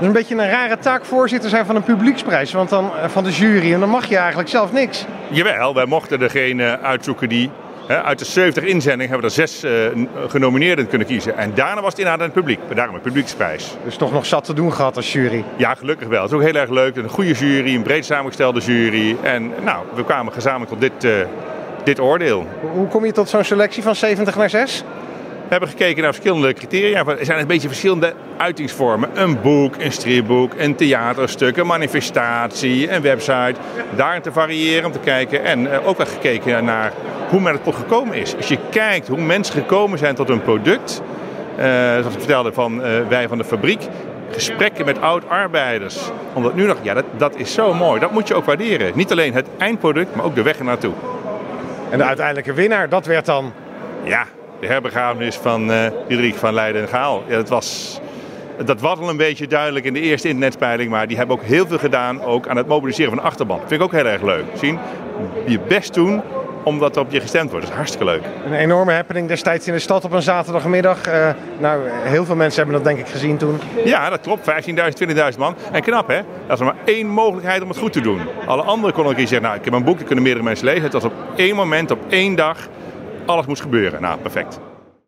is een beetje een rare taak voorzitter zijn van een publieksprijs, want dan van de jury. En dan mag je eigenlijk zelf niks. Jawel, wij mochten degene uitzoeken die... uit de 70 inzendingen hebben we er 6 genomineerden kunnen kiezen. En daarna was het inderdaad aan het publiek. Daarom een publieksprijs. Dus toch nog zat te doen gehad als jury? Ja, gelukkig wel. Het is ook heel erg leuk. Een goede jury, een breed samengestelde jury. En nou, we kwamen gezamenlijk tot dit oordeel. Hoe kom je tot zo'n selectie van 70 naar 6? We hebben gekeken naar verschillende criteria. Er zijn een beetje verschillende uitingsvormen. Een boek, een stripboek, een theaterstuk, een manifestatie, een website. Daarin te variëren, om te kijken. En ook wel gekeken naar hoe men het tot gekomen is. Als je kijkt hoe mensen gekomen zijn tot een product. Zoals ik vertelde van wij van de fabriek. Gesprekken met oud-arbeiders. Omdat nu nog, ja, dat is zo mooi. Dat moet je ook waarderen. Niet alleen het eindproduct, maar ook de weg ernaartoe. En de uiteindelijke winnaar, dat werd dan? Ja, de herbegrafenis van Diederik van Leiden en Gaal. Ja, dat was al een beetje duidelijk in de eerste internetpeiling, maar die hebben ook heel veel gedaan ook aan het mobiliseren van de achterban. Dat vind ik ook heel erg leuk. Zien, je best doen omdat er op je gestemd wordt. Dat is hartstikke leuk. Een enorme happening destijds in de stad op een zaterdagmiddag. Heel veel mensen hebben dat denk ik gezien toen. Ja, dat klopt. 15.000, 20.000 man. En knap hè, dat is maar één mogelijkheid om het goed te doen. Alle anderen konden zeggen, nou ik heb een boek, dat kunnen meerdere mensen lezen. Het was op één moment, op één dag, alles moest gebeuren. Nou, perfect.